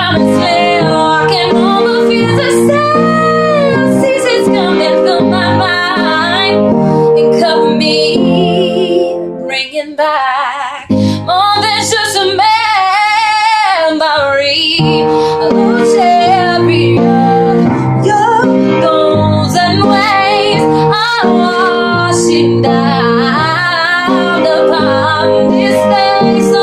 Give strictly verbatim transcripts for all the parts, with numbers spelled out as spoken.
honestly, walking over feels the same. Seasons coming through my mind and cover me, bringing back more than just a memory. Oh, chariot, your goals and ways are washing down upon this day. So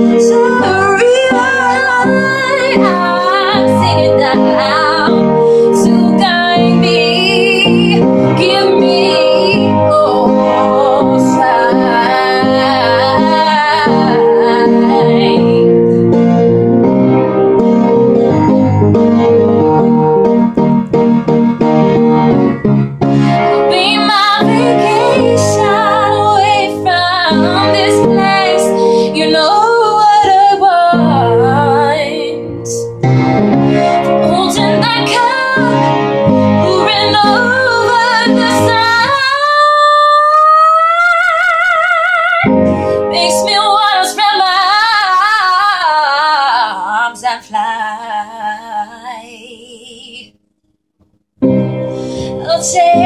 chariot, I'm singing down to guide me, give me oh be my vacation away from this place. You know what I want. Holding that cup, pouring over the sun, makes me wanna spread my arms and fly. Oh,